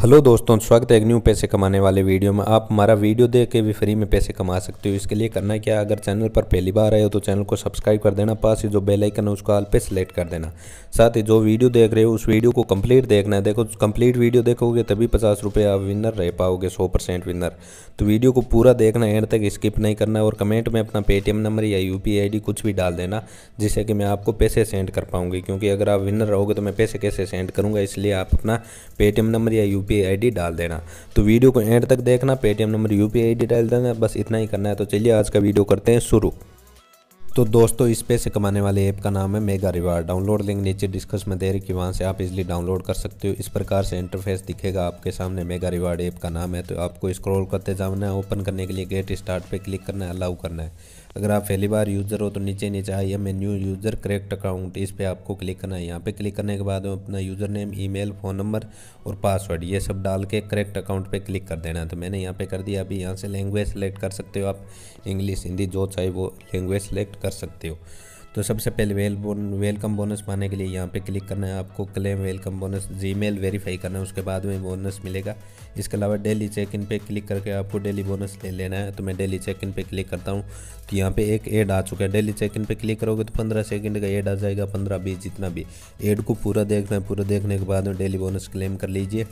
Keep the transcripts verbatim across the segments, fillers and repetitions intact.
Hello दोस्तों, स्वागत है एक न्यू पैसे कमाने वाले वीडियो में। आप हमारा वीडियो देख के भी फ्री में पैसे कमा सकते हो। इसके लिए करना क्या, अगर चैनल पर पहली बार आए हो तो चैनल को सब्सक्राइब कर देना, पास ही जो बेल आइकन है उसको ऑल पे सेलेक्ट कर देना। साथ ही जो वीडियो देख रहे हो उस वीडियो को कंप्लीट देखना है। देखो, कंप्लीट वीडियो देखोगे तभी पचास रुपये आप विनर रह पाओगे, सौ परसेंट विनर। तो वीडियो को पूरा देखना, एंड तक स्किप नहीं करना है। और कमेंट में अपना पेटीएम नंबर या यू पी आई डी कुछ भी डाल देना, जिससे कि मैं आपको पैसे सेंड कर पाऊंगी। क्योंकि अगर आप विनर रहोगे तो मैं पैसे कैसे सेंड करूँगा, इसलिए आप अपना पेटीएम नंबर या यू पी आई डी डाल देना। तो वीडियो को एंड तक देखना, Paytm number U P I D डाल देना, बस इतना ही करना है। तो चलिए आज का वीडियो करते हैं शुरू। तो दोस्तों, इस पैसे कमाने वाले ऐप का नाम है मेगा रिवार्ड। डाउनलोड लिंक नीचे डिस्कस में दे रही कि वहाँ से आप इजीली डाउनलोड कर सकते हो। इस प्रकार से इंटरफेस दिखेगा आपके सामने। मेगा रिवार्ड ऐप का नाम है। तो आपको स्क्रॉल करते जाना है। ओपन करने के लिए गेट स्टार्ट पे क्लिक करना है, अलाउ करना है। अगर आप पहली बार यूज़र हो तो नीचे नीचे I am a new user correct account, इस पर आपको क्लिक करना है। यहाँ पे क्लिक करने के बाद अपना user name, email, phone number और पासवर्ड ये सब डाल के करेक्ट अकाउंट पे क्लिक कर देना है। तो मैंने यहाँ पे कर दिया। अभी यहाँ से लैंग्वेज सेलेक्ट कर सकते हो आप, इंग्लिश, हिंदी, जो चाहे वो लैंग्वेज सेलेक्ट कर सकते हो। तो सबसे पहले वेल बोन वेलकम बोनस पाने के लिए यहाँ पे क्लिक करना है। आपको claim welcome bonus Gmail verify करना है, उसके बाद में बोनस मिलेगा। इसके अलावा डेली चेक इन पे क्लिक करके आपको डेली बोनस ले लेना है। तो मैं डेली चेक इन पे क्लिक करता हूँ। तो यहाँ पे एक ऐड आ चुका है। डेली चेक इन पे क्लिक करोगे तो पंद्रह सेकंड का ऐड आ जाएगा, पंद्रह बीस जितना भी। ऐड को पूरा देखना है। पूरा देखने के बाद में डेली बोनस क्लेम कर लीजिए।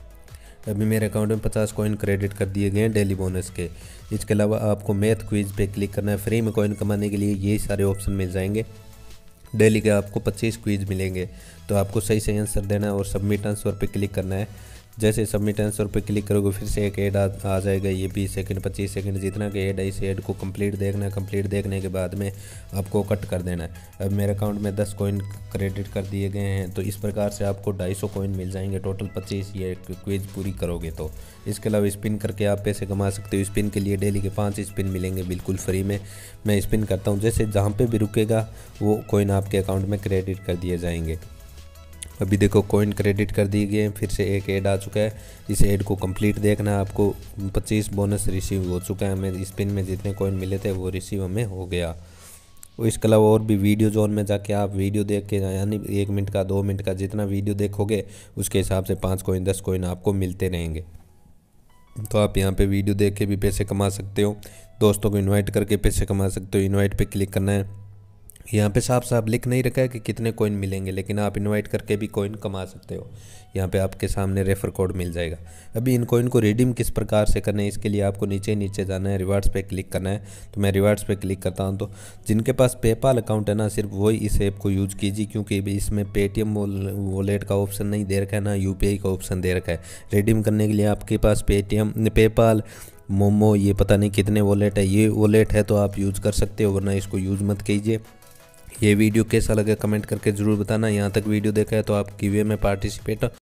अभी मेरे अकाउंट में पचास कॉइन क्रेडिट कर दिए गए हैं डेली बोनस के। इसके अलावा आपको मैथ क्विज पे क्लिक करना है। फ्री में कॉइन कमाने के लिए यही सारे ऑप्शन मिल जाएंगे। डेली के आपको पच्चीस क्विज मिलेंगे। तो आपको सही से आंसर देना है और सबमिट आंसर पे क्लिक करना है। जैसे सबमिट आंसर पे क्लिक करोगे फिर से एक ऐड आ, आ जाएगा। ये बीस सेकंड पच्चीस सेकंड जितना के ऐड है, इस ऐड को कंप्लीट देखना है। कंप्लीट देखने के बाद में आपको कट कर देना है। अब मेरे अकाउंट में दस कॉइन क्रेडिट कर दिए गए हैं। तो इस प्रकार से आपको ढाई सौ कॉइन मिल जाएंगे, टोटल पच्चीस ये क्विज पूरी करोगे तो। इसके अलावा स्पिन करके आप पैसे कमा सकते हो। स्पिन के लिए डेली के पाँच स्पिन मिलेंगे बिल्कुल फ्री में। मैं स्पिन करता हूँ, जैसे जहाँ पे भी रुकेगा वो कॉइन आपके अकाउंट में क्रेडिट कर दिए जाएंगे। अभी देखो कॉइन क्रेडिट कर दिए गए हैं। फिर से एक ऐड आ चुका है। इस ऐड को कंप्लीट देखना है आपको। पच्चीस बोनस रिसीव हो चुका है। हमें स्पिन में जितने कॉइन मिले थे वो रिसीव हमें हो गया। और इसके अलावा और भी वीडियो जोन में जाके आप वीडियो देख के, यानी एक मिनट का, दो मिनट का, जितना वीडियो देखोगे उसके हिसाब से पाँच कॉइन दस कॉइन आपको मिलते रहेंगे। तो आप यहाँ पे वीडियो देख के भी पैसे कमा सकते हो। दोस्तों को इनवाइट करके पैसे कमा सकते हो। इनवाइट पे क्लिक करना है। यहाँ पे साफ साफ लिख नहीं रखा है कि कितने कॉइन मिलेंगे, लेकिन आप इनवाइट करके भी कॉइन कमा सकते हो। यहाँ पे आपके सामने रेफर कोड मिल जाएगा। अभी इन कॉइन को रिडीम किस प्रकार से करना है, इसके लिए आपको नीचे नीचे जाना है, रिवार्ड्स पे क्लिक करना है। तो मैं रिवार्ड्स पे क्लिक करता हूँ। तो जिनके पास पेपाल अकाउंट है ना, सिर्फ वही इस ऐप को यूज़ कीजिए, क्योंकि इसमें पेटीएम वॉलेट का ऑप्शन नहीं दे रखा है, ना यू पी आई का ऑप्शन दे रखा है। रिडीम करने के लिए आपके पास पेटीएम, पेपाल, मोमो, ये पता नहीं कितने वॉलेट है, ये वॉलेट है तो आप यूज़ कर सकते हो, वरना इसको यूज़ मत कीजिए। ये वीडियो कैसा लगा कमेंट करके ज़रूर बताना। यहाँ तक वीडियो देखा है तो आप गिव अवे में पार्टिसिपेट